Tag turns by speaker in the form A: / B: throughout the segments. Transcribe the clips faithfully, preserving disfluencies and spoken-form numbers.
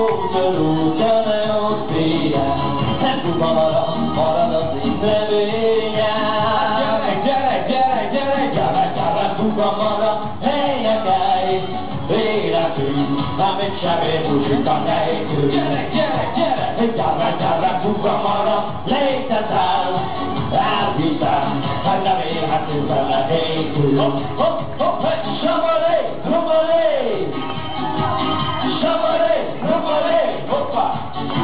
A: Útörútene ott féljen, nem buba marad, marad az én reményem. Gyere, gyere, gyere, gyere, gyere, gyere, buba marad, helynek állj, életünk, amit sem értünk a nélkül. Gyere, gyere, gyere, gyere, gyere, buba marad, létezel, elhiszem, hogy nem élhetünk vele nélkül. Hopp, hopp, hopp, sabalé, rubalé! Sabalé, rubalé, hoppa!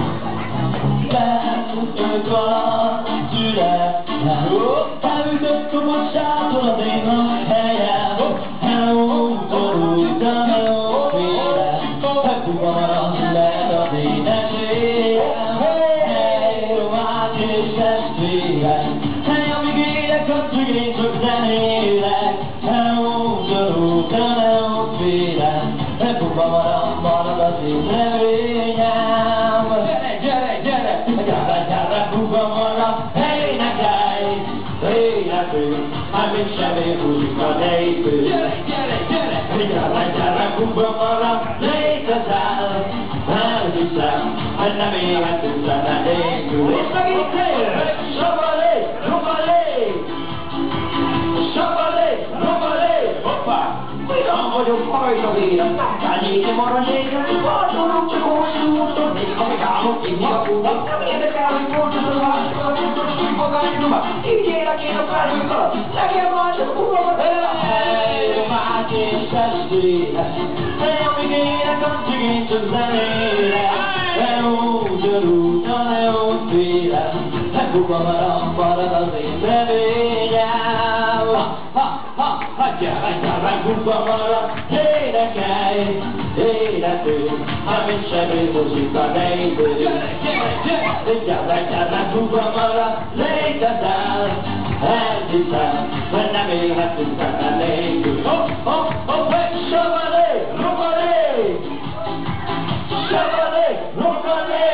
A: Befutott a születlen, elütött a bocsátor az én a helyem. Hello, torújta, hello, félre, megbuga marad le az én esélyem. Hey, romák és testvérek, hey, amíg élek, addig én csak zenélek. Hello, torújta, hello, félre, megbuga marad, marad az én reményem. Gyere, gyere, gyere, gyere, gyere, buga marad, énekelj, életünk, hát még sem érhúzik a nélkül. Gyere, gyere, gyere, gyere, gyere, buga marad, létezel, elhiszem, hogy nem élhetünk vele nélkül. És megint fél, sabalé, rubalé, sabalé, rubalé, hoppá! Olyan vagyok rajta vélet, nem kell nyílni maradjéken, fordulok csak hosszú úton, még ha megállok inni a kúton, nem érdekel, hogy fordulok a másokat, biztos, hogy magányomba, így élek én a felhők alatt, nekem már csak uram, hey, romák és testvérek, hey, amíg élek, addig én csak zenélek, hey, útörúta, ne ott félek, hát buga marad, marad az én reményem. Ha, ha, ha, ha, gyere, gyere, buga marad, énekelj, életünk, amit sem érhozik a nélkül. Gyere, gyere, gyere, gyere, gyere, buga marad, létezel, elhiszem, hogy nem élhetünk vele nélkül. Hopp, hopp, hopp, sabalé, rubalé, sabalé, rubalé.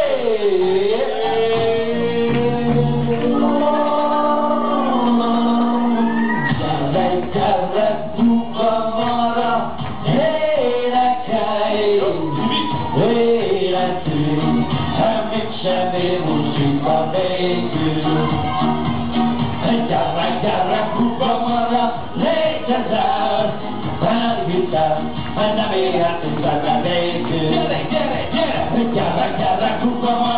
A: Gyere, buga marad, énekelj, életünk, amit sem érhúzik a nélkül. Gyere, gyere, buga marad, létezel, elhiszem, hogy nem élhetünk vele nélkül. Gyere, gyere, gyere, gyere, gyere, buga marad.